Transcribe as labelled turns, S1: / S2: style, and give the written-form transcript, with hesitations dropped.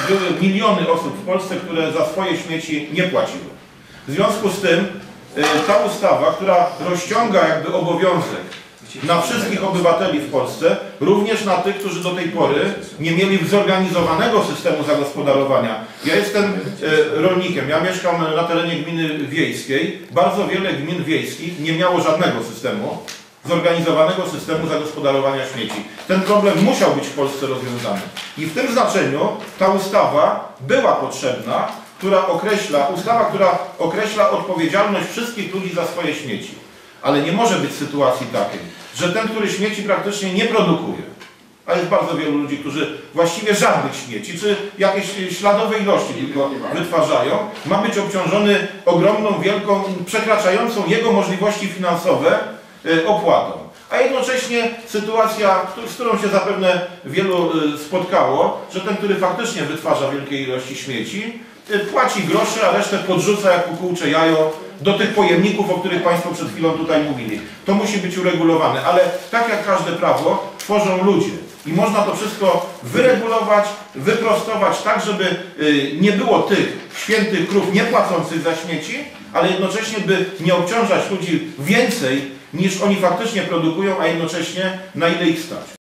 S1: były miliony osób w Polsce, które za swoje śmieci nie płaciły. W związku z tym ta ustawa, która rozciąga jakby obowiązek na wszystkich obywateli w Polsce, również na tych, którzy do tej pory nie mieli zorganizowanego systemu zagospodarowania. Ja jestem rolnikiem, ja mieszkam na terenie gminy wiejskiej. Bardzo wiele gmin wiejskich nie miało żadnego systemu, zorganizowanego systemu zagospodarowania śmieci. Ten problem musiał być w Polsce rozwiązany. I w tym znaczeniu ta ustawa była potrzebna, która określa odpowiedzialność wszystkich ludzi za swoje śmieci. Ale nie może być sytuacji takiej, że ten, który śmieci praktycznie nie produkuje, a jest bardzo wielu ludzi, którzy właściwie żadnych śmieci, czy jakieś śladowe ilości tylko wytwarzają, ma być obciążony ogromną, wielką, przekraczającą jego możliwości finansowe opłatą. A jednocześnie sytuacja, z którą się zapewne wielu spotkało, że ten, który faktycznie wytwarza wielkie ilości śmieci, płaci grosze, a resztę podrzuca jak kukułcze jajo do tych pojemników, o których Państwo przed chwilą tutaj mówili. To musi być uregulowane, ale tak jak każde prawo, tworzą ludzie. I można to wszystko wyregulować, wyprostować tak, żeby nie było tych świętych krów niepłacących za śmieci, ale jednocześnie by nie obciążać ludzi więcej, niż oni faktycznie produkują, a jednocześnie na ile ich stać.